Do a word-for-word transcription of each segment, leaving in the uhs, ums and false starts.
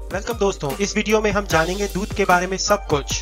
Welcome दोस्तों, इस video में हम जानेंगे दूध के बारे में सब कुछ,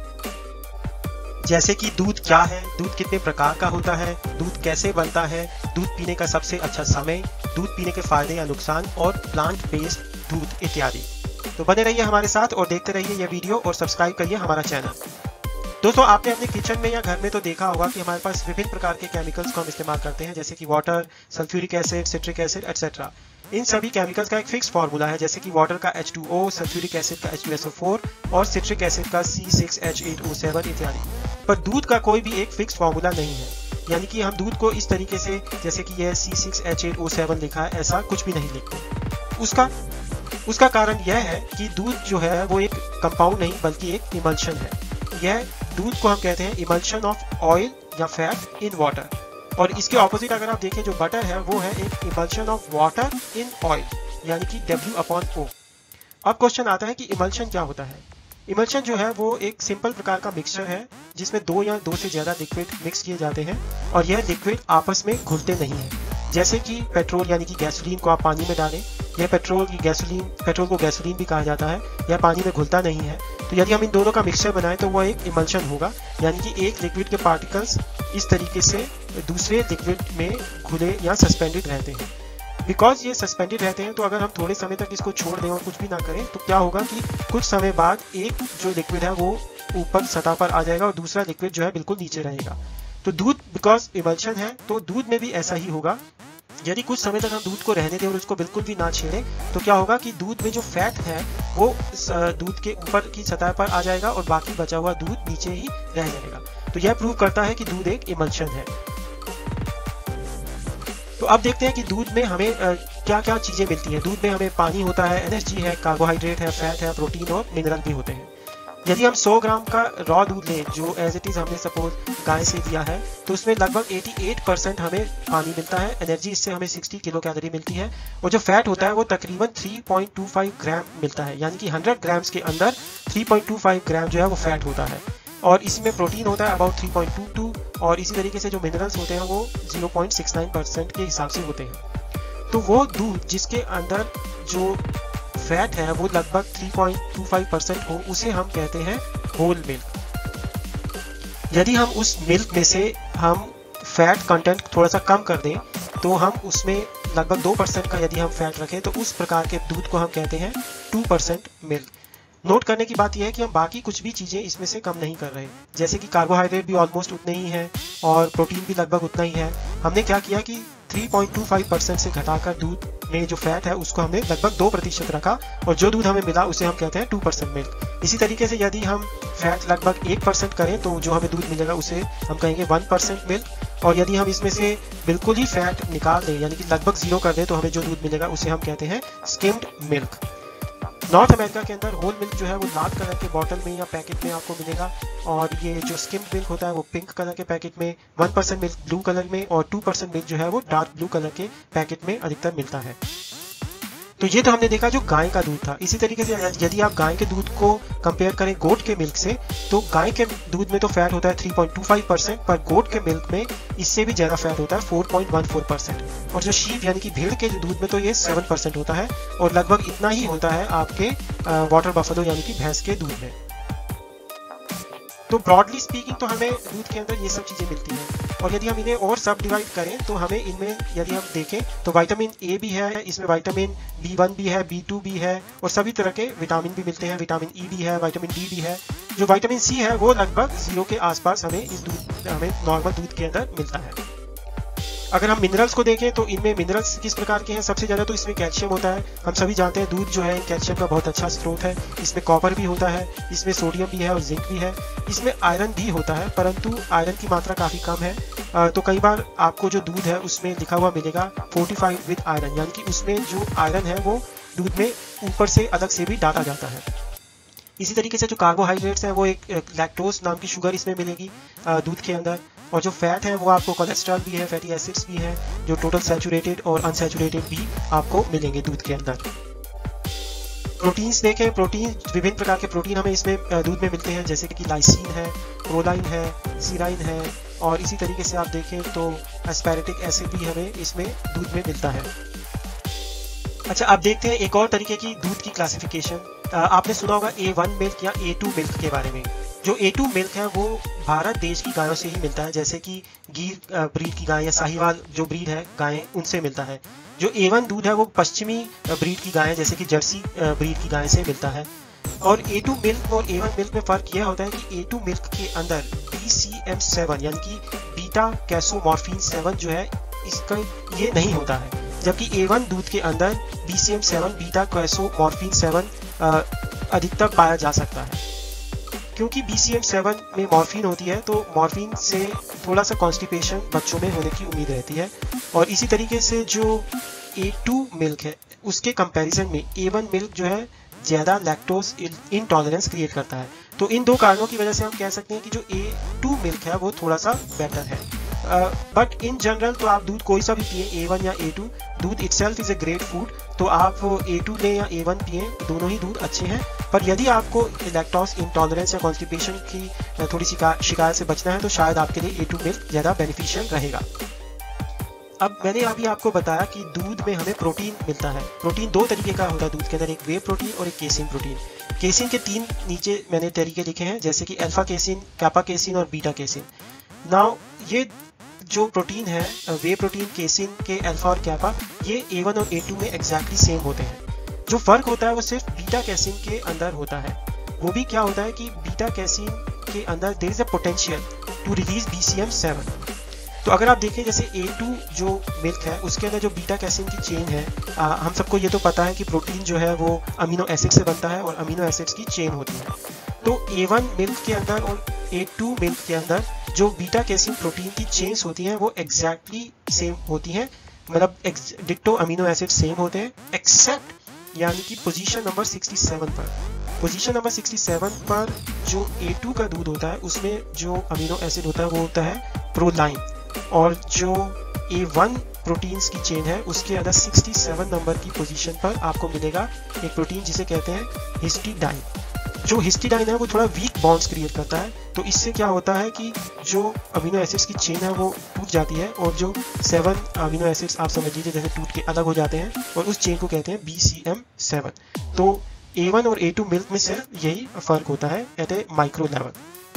जैसे कि दूध क्या है, दूध कितने प्रकार का होता है, दूध कैसे बनता है, दूध पीने का सबसे अच्छा समय, दूध पीने के फायदे या नुकसान और प्लांट बेस्ड दूध इत्यादि। तो बने रहिए हमारे साथ और देखते रहिए यह वीडियो और सब्सक्राइब करिए हमारा चैनल। दोस्तों, आपने अपने किचन में या घर में तो देखा होगा कि हमारे पास विभिन्न प्रकार के केमिकल्स को हम इस्तेमाल करते हैं, जैसे कि water, sulphuric acid, citric acid etcetera. इन सभी केमिकल्स का एक फिक्स फार्मूला है, जैसे कि वाटर का H two O, sulphuric acid का H two S O four और सिट्रिक एसिड का C six H eight O seven इत्यादि। पर दूध का कोई भी एक फिक्स फार्मूला नहीं है, यानी कि हम दूध को इस तरीके से, जैसे कि यह C six H eight O seven लिखा है, ऐसा कुछ भी नहीं लिखते। उसका उसका कारण यह है कि दूध जो है वो एक कंपाउंड नहीं बल्कि एक इमल्शन है। यह दूध को हम कहते हैं इमल्शन ऑफ ऑयल या फैट इन वाटर, और इसके ऑपोजिट अगर आप देखें जो बटर है वो है एक emulsion of water in oil, यानी कि W अपॉन O। अब क्वेश्चन आता है कि इमल्शन क्या होता है। इमल्शन जो है वो एक सिंपल प्रकार का मिक्सचर है जिसमें दो या दो से ज्यादा लिक्विड मिक्स किए जाते हैं और यह लिक्विड आपस में घुलते नहीं है। जैसे कि पेट्रोल यानी कि गैसोलीन को आप पानी में डालें, यह पेट्रोल की गैसोलीन पेट्रोल को गैसोलीन भी कहा जाता है, यह पानी में घुलता नहीं है। तो यदि हम इन दोनों का मिक्सचर बनाएं तो वह एक इमल्शन होगा, यानी कि एक लिक्विड के पार्टिकल्स इस तरीके से दूसरे लिक्विड में घुले या सस्पेंडेड रहते हैं। बिकॉज ये सस्पेंडेड रहते हैं तो अगर हम थोड़े समय तक इसको छोड़ दें और कुछ भी ना करें तो क्या होगा कि कुछ समय बाद एक जो लिक्विड है वो ऊपर सतह पर आ जाएगा और दूसरा लिक्विड जो है बिल्कुल नीचे रहेगा। तो दूध बिकॉज इमल्शन है तो दूध में भी ऐसा ही होगा। यदि कुछ समय तक हम दूध को रहने दें और उसको बिल्कुल भी ना छेड़ें तो क्या होगा कि दूध में जो फैट है वो दूध के ऊपर की सतह पर आ जाएगा और बाकी बचा हुआ दूध नीचे ही रह जाएगा। तो यह प्रूव करता है कि दूध एक इमल्शन है। तो अब देखते हैं कि दूध में हमें क्या क्या चीजें मिलती हैं। दूध में हमें पानी होता है, एन एच जी है, कार्बोहाइड्रेट है, फैट है, प्रोटीन और मिनरल भी होते हैं। यदि हम सौ ग्राम का रॉ दूध लें जो एज इट इज हमने सपोज गाय से दिया है तो उसमें लगभग अठासी परसेंट हमें पानी मिलता है, एनर्जी इससे हमें साठ किलो कैलोरी मिलती है, और जो फैट होता है वो तकरीबन तीन पॉइंट दो पाँच ग्राम मिलता है, यानी कि सौ ग्राम्स के अंदर तीन पॉइंट दो पाँच ग्राम जो है वो फैट होता है। और इसमें प्रोटीन होता है अबाउट तीन पॉइंट दो दो, और इसी तरीके से जो मिनरल्स होते हैं वो zero point six nine percent के हिसाब से होते हैं। तो वो दूध जिसके अंदर जो फैट है वो लगभग तीन पॉइंट दो पाँच परसेंट हो उसे हम कहते हैं होल मिल्क। यदि हम उस मिल्क में से हम फैट कंटेंट थोड़ा सा कम कर दें तो हम उसमें लगभग दो परसेंट का यदि हम फैट रखें तो उस प्रकार के दूध को हम कहते हैं टू परसेंट मिल्क। नोट करने की बात यह है कि हम बाकी कुछ भी चीजें इसमें से कम नहीं कर रहे, जैसे कि कार्बोहाइड्रेट भी ऑलमोस्ट उतने ही है और प्रोटीन भी लगभग उतना ही है। हमने क्या किया कि तीन पॉइंट दो पाँच परसेंट से घटाकर दूध में जो फैट है उसको हमने लगभग दो प्रतिशत रखा और जो दूध हमें मिला उसे हम कहते हैं टू परसेंट मिल्क। इसी तरीके से यदि हम फैट लगभग एक परसेंट करें तो जो हमें दूध मिलेगा उसे हम कहेंगे वन परसेंट मिल्क, और यदि हम इसमें से बिल्कुल ही फैट निकाल दें यानी कि लगभग जीरो कर दें तो हमें जो दूध मिलेगा उसे हम कहते हैं स्किम्ड मिल्क। नॉर्थ अमेरिका के अंदर होल मिल्क जो है वो लाल कलर के बॉटल में या पैकेट में आपको मिलेगा, और ये जो स्किम्ड मिल्क होता है वो पिंक कलर के पैकेट में, one percent milk blue colour में, और टू परसेंट मिल्क जो है वो डार्क ब्लू कलर के पैकेट में अधिकतर मिलता है। तो ये तो हमने देखा जो गाय का दूध था। इसी तरीके से यदि आप गाय के दूध को कंपेयर करें गोट के मिल्क से तो गाय के दूध में तो फैट होता है तीन पॉइंट दो पाँच परसेंट, पर गोट के मिल्क में इससे भी ज्यादा फैट होता है चार पॉइंट एक चार परसेंट, और जो शीप यानी कि भेड़ के दूध में तो ये सात परसेंट होता है और लगभग इतना ही होता है आपके वाटर बफेलो यानी कि भैंस के दूध में। तो ब्रॉडली स्पीकिंग तो हमें दूध के अंदर ये सब चीजें मिलती हैं, और यदि हम इन्हें और सब डिवाइड करें तो हमें इनमें यदि हम देखें तो विटामिन ए भी है, इसमें विटामिन बी वन भी है, बी टू भी है, और सभी तरह के विटामिन भी मिलते हैं, विटामिन ई भी है, विटामिन डी भी है। जो विटामिन सी है वो लगभग जीरो के आसपास हमें इस दूध हमें नॉर्मल दूध के अंदर मिलता है। अगर हम मिनरल्स को देखें तो इनमें मिनरल्स किस प्रकार के हैं, सबसे ज्यादा तो इसमें कैल्शियम होता है। हम सभी जानते हैं दूध जो है कैल्शियम का बहुत अच्छा स्रोत है। इसमें कॉपर भी होता है, इसमें सोडियम भी है और जिंक भी है। इसमें आयरन भी होता है परंतु आयरन की मात्रा काफी कम है। तो कई बार आपको जो दूध है उसमें लिखा हुआ मिलेगा फोर्टिफाइड विद आयरन, यानी कि उसमें जो आयरन है वो दूध में ऊपर से अलग से भी डाला जाता है। इसी तरीके से जो कार्बोहाइड्रेट्स हैं वो एक लैक्टोज नाम की शुगर इसमें मिलेगी दूध के अंदर, और जो फैट है वो आपको कोलेस्ट्रॉल भी है, फैटी एसिड्स भी है, जो टोटल सैचुरेटेड और अनसैचुरेटेड भी आपको मिलेंगे दूध के अंदर। प्रोटीन्स देखें, प्रोटीन विभिन्न प्रकार के प्रोटीन हमें इसमें दूध में मिलते हैं, जैसे कि लाइसिन है, प्रोलाइन है, सीराइन है, और इसी तरीके से आप देखें तो एस्पेरेटिक एसिड भी हमें इसमें दूध में मिलता है। अच्छा, अब देखते हैं एक और तरीके की दूध की क्लासिफिकेशन। आपने सुना होगा ए वन मिल्क या ए टू मिल्क के बारे में। जो ए टू मिल्क है वो भारत देश की गायों से ही मिलता है, जैसे कि गिर ब्रीड की गाय या साहिवाल जो ब्रीड है गायें, उनसे मिलता है। जो ए वन दूध है वो पश्चिमी ब्रीड की गायें जैसे कि जर्सी ब्रीड की गाय से मिलता है। और ए टू मिल्क और ए वन मिल्क में फ़र्क यह होता है कि ए टू मिल्क के अंदर बी सी एम सेवन यानी कि बीटा कैसोमॉर्फिन सेवन जो है इसका ये नहीं होता है, जबकि ए वन दूध के अंदर B C M seven beta casomorphin seven अधिकतर पाया जा सकता है। क्योंकि बी सी एम सेवन में मॉर्फिन होती है तो मॉर्फिन से थोड़ा सा कॉन्स्टिपेशन बच्चों में होने की उम्मीद रहती है। और इसी तरीके से जो ए टू मिल्क है उसके कंपैरिजन में ए वन मिल्क जो है ज़्यादा लैक्टोज इंटॉलरेंस क्रिएट करता है। तो इन दो कारणों की वजह से हम कह सकते हैं कि जो ए टू मिल्क है वो थोड़ा सा बेटर है। बट इन जनरल तो आप दूध कोई सा भी पिए, ए वन या ए टू, दूध itself is a great food. तो आप ए टू लें या ए वन पिए, दोनों ही दूध अच्छे हैं। पर यदि आपको लैक्टोज इंटॉलरेंस या कॉन्स्टिपेशन की थोड़ी सी शिकायत से बचना है तो शायद आपके लिए ए टू मिल्क ज़्यादा बेनिफिशियल रहेगा। अब मैंने अभी आपको बताया कि दूध में हमें प्रोटीन मिलता है। प्रोटीन दो तरीके का होता है दूध के अंदर, एक वे प्रोटीन और एक केसिन प्रोटीन। केसिन के तीन नीचे मैंने तरीके लिखे हैं, जैसे कि अल्फा केसिन, कैपा केसिन और बीटा केसिन। नाउ ये जो प्रोटीन है वे प्रोटीन, केसिन के अल्फा और कैपा, ये ए वन और ए टू में एग्जैक्टली सेम होते हैं। जो फर्क होता है वो सिर्फ बीटा कैसिन के अंदर होता है। वो भी क्या होता है कि बीटा कैसिन के अंदर there is a potential to release B C M seven. तो अगर आप देखें जैसे ए टू जो मिल्क है उसके अंदर जो बीटा कैसिन की चेन है, आ, हम सबको ये तो पता है कि प्रोटीन जो है वो अमीनो एसिड से बनता है और अमीनो एसिड्स की चेन होती है। तो ए वन मिल्क के अंदर और ए टू मिल्क के अंदर जो बीटा कैसिन प्रोटीन की चेन्स होती हैं वो एग्जैक्टली सेम होती हैं, मतलब डिट्टो अमीनो एसिड सेम होते हैं, एक्सेप्ट यानी कि पोजीशन नंबर सिक्सटी सेवन पर। पोजीशन नंबर सिक्सटी सेवन पर जो ए टू का दूध होता है उसमें जो अमीनो एसिड होता है वो होता है प्रोलाइन, और जो ए वन प्रोटीन्स की चेन है उसके अंदर सिक्सटी सेवन नंबर की पोजीशन पर आपको मिलेगा एक प्रोटीन जिसे कहते हैं हिस्टिडाइन। जो हिस्टिडाइन है वो थोड़ा वीक बॉन्ड्स क्रिएट करता है, तो इससे क्या होता है कि जो अमीनो एसिड्स की चेन है वो टूट जाती है और जो सेवन अमीनो एसिड्स आप समझ लीजिए जैसे टूट के अलग हो जाते हैं, और उस चेन को कहते हैं बी सी एम सेवन। तो ए वन और ए टू मिल्क में सिर्फ यही फर्क होता है एट ए माइक्रो लेवल।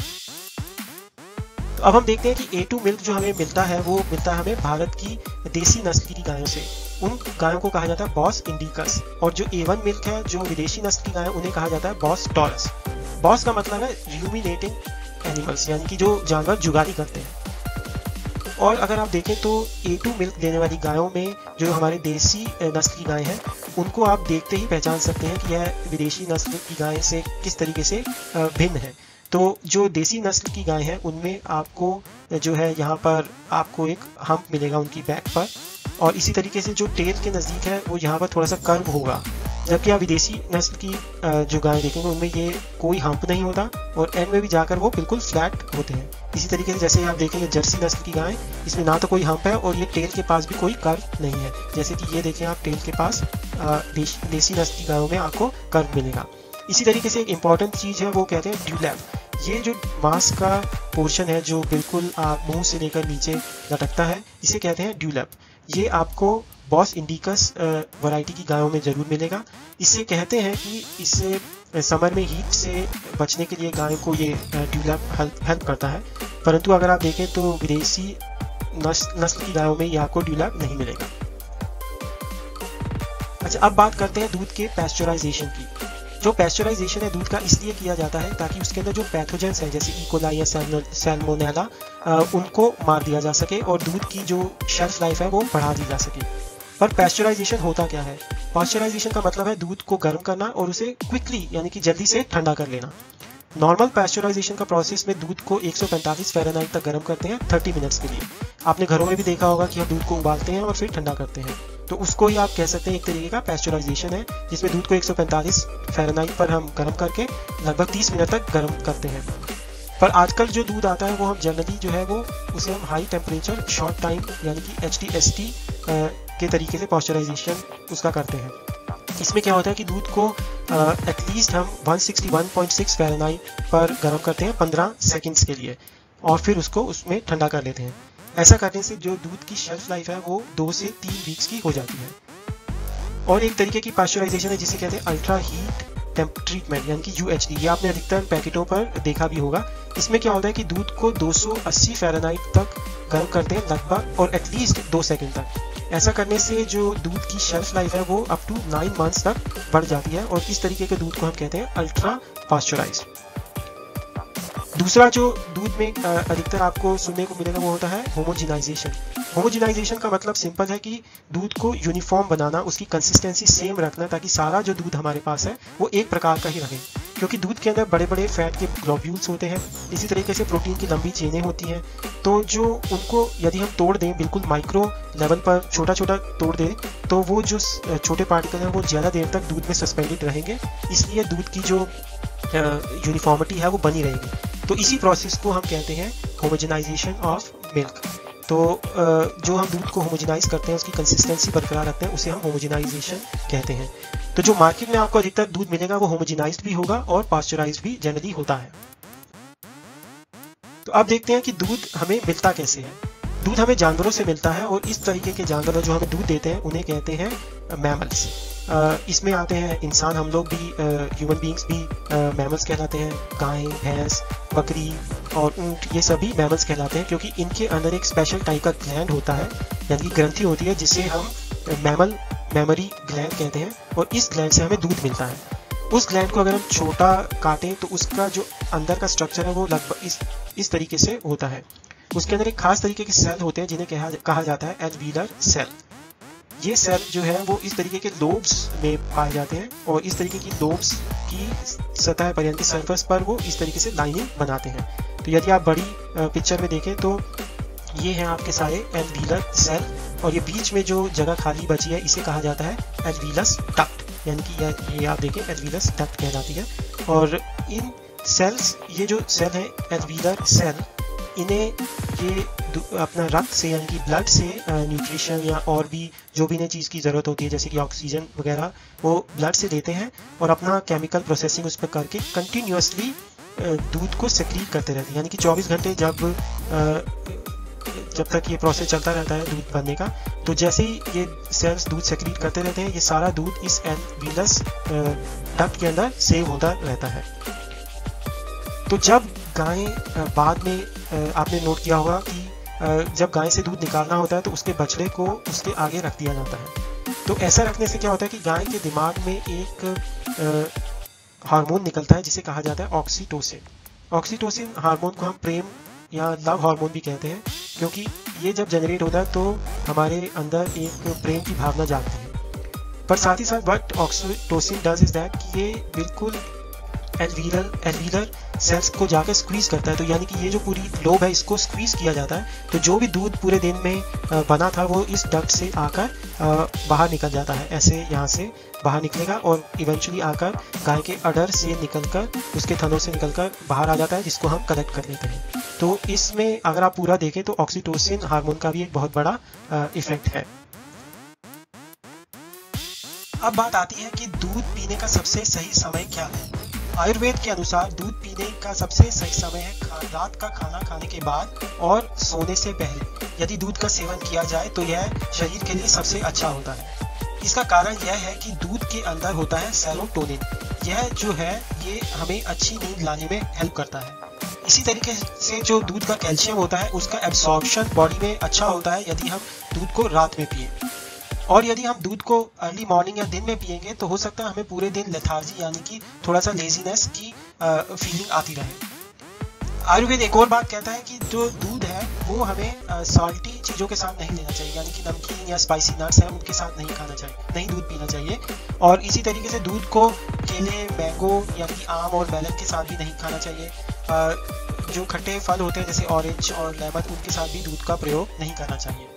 तो अब हम देखते हैं कि ए टू मिल्क जो हमें मिलता है वो मिलता है हमें भारत की देसी नस्ल की गायों से। उन गायों को कहा जाता है बॉस इंडिकस, और जो ए वन मिल्क है जो विदेशी नस्ल की गाय उन्हें कहा जाता है बॉस टॉरस। बॉस का मतलब है र्यूमिनेटिंग एनिमल्स, यानी कि जो जानवर जुगाली करते हैं। और अगर आप देखें तो ए टू मिल्क देने वाली गायों में जो हमारे देसी नस्ल की गाय हैं उनको आप देखते ही पहचान सकते हैं कि यह विदेशी नस्ल की गाय से किस तरीके से भिन्न है। तो जो देसी नस्ल की गाय हैं उनमें आपको जो है यहाँ पर आपको एक हम्प मिलेगा उनकी बैक पर, और इसी तरीके से जो टेल के नज़दीक है वो यहाँ पर थोड़ा सा कर्व होगा, जबकि आप विदेशी नस्ल की जो गाय देखेंगे उनमें ये कोई हम्प नहीं होता और एंड में भी जाकर वो बिल्कुल फ्लैट होते हैं। इसी तरीके से जैसे आप देखेंगे जर्सी नस्ल की गाय, इसमें ना तो कोई हम्प है और ये टेल के पास भी कोई कर्व नहीं है, जैसे कि ये देखें आप टेल के पास देश, देसी नस्ल की गायों में आपको कर्व मिलेगा। इसी तरीके से एक इम्पॉर्टेंट चीज़ है वो कहते हैं ड्यूलैप। ये जो मांस का पोर्शन है जो बिल्कुल आप मुंह से लेकर नीचे लटकता है, इसे कहते हैं ड्यूलैप। ये आपको बॉस इंडिकस वैरायटी की गायों में ज़रूर मिलेगा। इससे कहते हैं कि इससे समर में हीट से बचने के लिए गायों को ये ड्यूलैप हेल्प करता है, परंतु अगर आप देखें तो विदेशी नस्ल नस्ल की गायों में ये आपको ड्यूलैप नहीं मिलेगा। अच्छा, अब बात करते हैं दूध के पैस्चराइजेशन की। जो पैस्चराइजेशन है दूध का इसलिए किया जाता है ताकि उसके अंदर जो पैथोजेंस हैं जैसे ई कोलाई या सैल्मोनेला उनको मार दिया जा सके और दूध की जो शेल्फ लाइफ है वो बढ़ा दी जा सके। पर पैस्चराइजेशन होता क्या है? पैस्चराइजेशन का मतलब है दूध को गर्म करना और उसे क्विकली यानी कि जल्दी से ठंडा कर लेना। नॉर्मल पैस्चराइजेशन का प्रोसेस में दूध को एक सौ पैंतालीस फ़ारेनहाइट तक गर्म करते हैं तीस मिनट्स के लिए। आपने घरों में भी देखा होगा कि हम दूध को उबालते हैं और फिर ठंडा करते हैं, तो उसको ही आप कह सकते हैं एक तरीके का पैस्चराइजेशन है, जिसमें दूध को एक सौ पैंतालीस फ़ारेनहाइट पर हम गर्म करके लगभग तीस मिनट तक गर्म करते हैं। पर आजकल जो दूध आता है वो हम जनरली जो है वो उसे हम हाई टेम्परेचर शॉर्ट टाइम यानी कि एच टी एस टी के तरीके से पैस्चराइजेशन उसका करते हैं। इसमें क्या होता है कि दूध को एटलीस्ट हम एक सौ इकसठ पॉइंट छह फ़ारेनहाइट पर गर्म करते हैं पंद्रह सेकंड्स के लिए और फिर उसको उसमें ठंडा कर लेते हैं। ऐसा करने से जो दूध की शेल्फ लाइफ है वो दो से तीन वीक्स की हो जाती है। और एक तरीके की पास्चराइजेशन है जिसे कहते हैं अल्ट्रा हीट ट्रीटमेंट यानी कि यू एच टी। ये आपने अधिकतर पैकेटों पर देखा भी होगा। इसमें क्या होता है कि दूध को दो सौ अस्सी फ़ारेनहाइट तक गर्म करते हैं लगभग, और एटलीस्ट दो सेकंड तक। ऐसा करने से जो दूध की शेल्फ लाइफ है वो अप टू नाइन मंथ्स तक बढ़ जाती है, और इस तरीके के दूध को हम कहते हैं अल्ट्रा पास्चराइज्ड। दूसरा जो दूध में अधिकतर आपको सुनने को मिलेगा वो होता है होमोजिनाइजेशन। होमोजिनाइजेशन का मतलब सिंपल है कि दूध को यूनिफॉर्म बनाना, उसकी कंसिस्टेंसी सेम रखना, ताकि सारा जो दूध हमारे पास है वो एक प्रकार का ही रहे। क्योंकि दूध के अंदर बड़े बड़े फैट के ग्लोब्यूल्स होते हैं, इसी तरीके से प्रोटीन की लंबी चेनें होती हैं, तो जो उनको यदि हम तोड़ दें, बिल्कुल माइक्रो लेवल पर छोटा छोटा तोड़ दें, तो वो जो छोटे पार्टिकल हैं वो ज़्यादा देर तक दूध में सस्पेंडेड रहेंगे, इसलिए दूध की जो यूनिफॉर्मिटी है वो बनी रहेगी। तो इसी प्रोसेस को हम कहते हैं होमोजेनाइजेशन ऑफ मिल्क। तो जो हम दूध को होमोजेनाइज करते हैं, उसकी कंसिस्टेंसी बरकरार रखते हैं, उसे हम होमोजेनाइजेशन कहते हैं। तो जो मार्केट में आपको अधिकतर दूध मिलेगा वो होमोजेनाइज्ड भी होगा और पास्चराइज्ड भी जनरली होता है। तो अब देखते हैं कि दूध हमें मिलता कैसे है। दूध हमें जानवरों से मिलता है, और इस तरीके के जानवर जो हमें दूध देते हैं उन्हें कहते हैं मैमल्स। इसमें आते हैं इंसान, हम लोग भी, ह्यूमन बींग्स भी मैमल्स कहलाते हैं। गाय, भैंस, बकरी और ऊंट, ये सभी मैमल्स कहलाते हैं, क्योंकि इनके अंदर एक स्पेशल टाइप का ग्लैंड होता है, यानी कि ग्रंथि होती है, जिसे हम मैमल मेमोरी ग्लैंड कहते हैं, और इस ग्लैंड से हमें दूध मिलता है। उस ग्लैंड को अगर हम छोटा काटें तो उसका जो अंदर का स्ट्रक्चर है वो लगभग इस इस तरीके से होता है। उसके अंदर एक खास तरीके के सेल होते हैं जिन्हें कहा कहा जाता है एल्वियोलर सेल। ये सेल जो है वो इस तरीके के लोब्स में पाए जाते हैं, और इस तरीके की लोब्स की सतह पर यानी कि सरफेस पर वो इस तरीके से लाइनिंग बनाते हैं। तो यदि आप बड़ी पिक्चर में देखें तो ये हैं आपके सारे एल्वियोलर सेल, और ये बीच में जो जगह खाली बची है इसे कहा जाता है एल्वियोलस डक्ट, यानी कि ये, ये आप देखें एल्वियोलस डक्ट कहलाती है। और इन सेल्स, ये जो सेल है एल्वियोलर सेल, इन्हें ये अपना रक्त से यानी कि ब्लड से न्यूट्रिशन या और भी जो भी इन्हें चीज़ की ज़रूरत होती है जैसे कि ऑक्सीजन वगैरह, वो ब्लड से लेते हैं और अपना केमिकल प्रोसेसिंग उस पर करके कंटिन्यूसली दूध को सेक्रीट करते रहते हैं। यानी कि चौबीस घंटे जब जब तक ये प्रोसेस चलता रहता है दूध बनने का, तो जैसे ही ये सेल्स दूध सेक्रीट करते रहते हैं, ये सारा दूध इस एल्वियोलस डक्ट के अंदर सेव होता रहता है। तो जब गाय बाद में, आपने नोट किया होगा कि जब गाय से दूध निकालना होता है तो उसके बछड़े को उसके आगे रख दिया जाता है। तो ऐसा रखने से क्या होता है कि गाय के दिमाग में एक हार्मोन निकलता है जिसे कहा जाता है ऑक्सीटोसिन। ऑक्सीटोसिन हार्मोन को हम प्रेम या लव हार्मोन भी कहते हैं, क्योंकि ये जब जनरेट होता है तो हमारे अंदर एक प्रेम की भावना जागती है। पर साथ ही साथ what oxytocin does is that कि ये बिल्कुल एल्वियोलर एल्वियोलर सेल्स को जाकर स्क्वीज करता है। तो यानी कि ये जो पूरी लोब है इसको स्क्वीज किया जाता है, तो जो भी दूध पूरे दिन में बना था वो इस डक्ट से आकर बाहर निकल जाता है। ऐसे यहाँ से बाहर निकलेगा और इवेंचुअली आकर गाय के अडर से निकलकर, उसके थनों से निकलकर बाहर आ जाता है, जिसको हम कलेक्ट कर लेते हैं। तो इसमें अगर आप पूरा देखें तो ऑक्सीटोसिन हार्मोन का भी एक बहुत बड़ा इफेक्ट है। अब बात आती है कि दूध पीने का सबसे सही समय क्या है। आयुर्वेद के अनुसार दूध पीने का सबसे सही समय है रात का खाना खाने के बाद और सोने से पहले। यदि दूध का सेवन किया जाए तो यह शरीर के लिए सबसे अच्छा होता है। इसका कारण यह है कि दूध के अंदर होता है सेरोटोनिन। यह जो है ये हमें अच्छी नींद लाने में हेल्प करता है। इसी तरीके से जो दूध का कैल्शियम होता है उसका एब्सॉर्प्शन बॉडी में अच्छा होता है यदि हम दूध को रात में पिए। और यदि हम दूध को अर्ली मॉर्निंग या दिन में पिएंगे तो हो सकता है हमें पूरे दिन लेथार्जी यानी कि थोड़ा सा लेजीनेस की फीलिंग आती रहे। आयुर्वेद एक और बात कहता है कि जो दूध है वो हमें सॉल्टी चीज़ों के साथ नहीं लेना चाहिए, यानी कि नमकीन या स्पाइसी नट्स हैं उनके साथ नहीं खाना चाहिए, नहीं दूध पीना चाहिए। और इसी तरीके से दूध को केले, मैंगो यानी कि आम और मेलन के साथ भी नहीं खाना चाहिए। जो खट्टे फल होते हैं जैसे ऑरेंज और लेमन, उनके साथ भी दूध का प्रयोग नहीं करना चाहिए।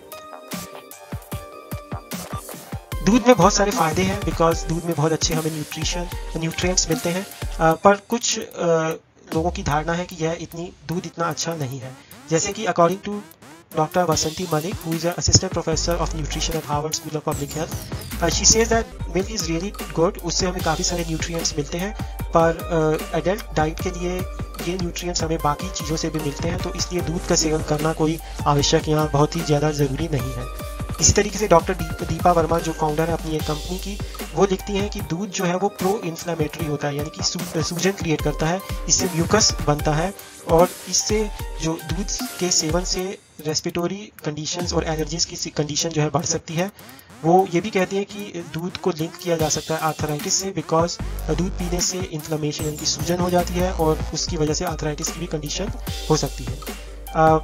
दूध में बहुत सारे फायदे हैं, बिकॉज दूध में बहुत अच्छे हमें न्यूट्रिशन न्यूट्रिएंट्स मिलते हैं, पर कुछ लोगों की धारणा है कि यह इतनी दूध इतना अच्छा नहीं है। जैसे कि according to doctor Vasanti Malik, who is assistant professor of nutrition at Harvard School of Public Health, she says that milk is really good, उससे हमें काफ़ी सारे न्यूट्रिएंट्स मिलते हैं, पर एडल्ट uh, डाइट के लिए ये न्यूट्रिएंट्स हमें बाकी चीज़ों से भी मिलते हैं, तो इसलिए दूध का सेवन करना कोई आवश्यक या बहुत ही ज़्यादा ज़रूरी नहीं है। इसी तरीके से डॉक्टर दीपा वर्मा जो फाउंडर है अपनी एक कंपनी की, वो लिखती हैं कि दूध जो है वो प्रो इन्फ्लेमेटरी होता है, यानी कि सूजन क्रिएट करता है, इससे म्यूकस बनता है और इससे जो दूध के सेवन से रेस्पिरेटरी कंडीशंस और एलर्जीज की कंडीशन जो है बढ़ सकती है। वो ये भी कहती है कि दूध को लिंक किया जा सकता है आर्थराइटिस से, बिकॉज दूध पीने से इन्फ्लेमेशन यानी कि सूजन हो जाती है और उसकी वजह से आर्थराइटिस की भी कंडीशन हो सकती है। आ,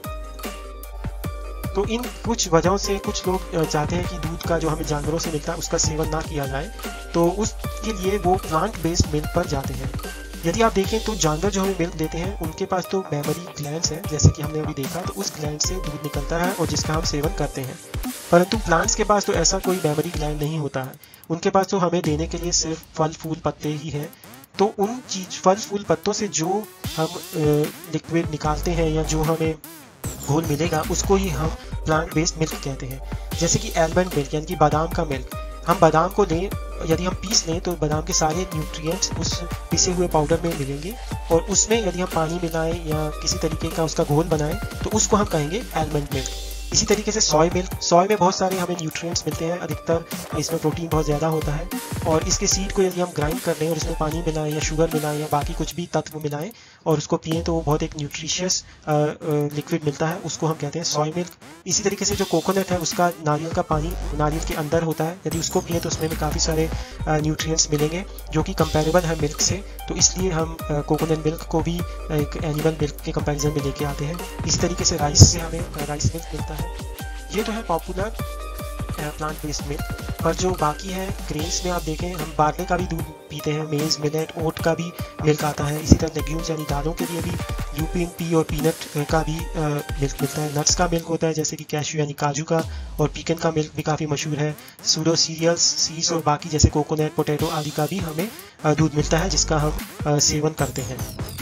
तो इन कुछ वजहों से कुछ लोग चाहते हैं कि दूध का जो हमें जानवरों से मिलता है उसका सेवन ना किया जाए, तो उसके लिए वो प्लांट बेस्ड मिल्क पर जाते हैं। यदि आप देखें तो जानवर जो हमें मिल्क देते हैं उनके पास तो मेमोरी ग्लैंड्स हैं, जैसे कि हमने अभी देखा, तो उस ग्लैंड से दूध निकलता है और जिसका हम सेवन करते हैं। परंतु प्लांट्स के पास तो ऐसा कोई मेमोरी ग्लैंड नहीं होता है, उनके पास तो हमें देने के लिए सिर्फ फल फूल पत्ते ही हैं। तो उन चीज फल फूल पत्तों से जो हम लिक्विड निकालते हैं या जो हमें घोल मिलेगा उसको ही हम प्लांट बेस्ड मिल्क कहते हैं। जैसे कि आलमंड मिल्क यानी कि बादाम का मिल्क, हम बादाम को लें, यदि हम पीस लें तो बादाम के सारे न्यूट्रिएंट्स उस पिसे हुए पाउडर में मिलेंगे और उसमें यदि हम पानी मिलाएं या किसी तरीके का उसका घोल बनाएं तो उसको हम कहेंगे आलमंड मिल्क। इसी तरीके से सोय मिल्क, सोय में बहुत सारे हमें न्यूट्रिएंट्स मिलते हैं, अधिकतर इसमें प्रोटीन बहुत ज़्यादा होता है और इसके सीड को यदि हम ग्राइंड कर लें और इसमें पानी मिलाएं या शुगर मिलाएं या बाकी कुछ भी तत्व मिलाएं और उसको पिएं तो वो बहुत एक न्यूट्रिशियस लिक्विड मिलता है, उसको हम कहते हैं सोय मिल्क। इसी तरीके से जो कोकोनट है उसका नारियल का पानी नारियल के अंदर होता है, यदि उसको पिएं तो उसमें भी काफ़ी सारे न्यूट्रिएंट्स मिलेंगे जो कि कंपेरेबल है मिल्क से, तो इसलिए हम कोकोनट मिल्क को भी एक एनिमल मिल्क के कंपैरिजन में लेके आते हैं। इसी तरीके से राइस से हमें राइस मिल्क मिलता है। ये तो है पॉपुलर प्लांट बेस्ड मिल्क, पर जो बाकी है ग्रेन्स में आप देखें, हम बार्ले का भी दूध पीते हैं, मेज, मिलेट, ओट का भी मिल्क आता है। इसी तरह लेग्यूम्स यानी दालों के लिए भी ल्यूपिन, पी और पीनट का भी मिल्क मिलता है। नट्स का मिल्क होता है जैसे कि कैश्यू यानी काजू का, और पीकन का मिल्क भी काफ़ी मशहूर है। सूडो सीरियल्स, सीड्स और बाकी जैसे कोकोनट, पोटैटो आदि का भी हमें दूध मिलता है जिसका हम सेवन करते हैं।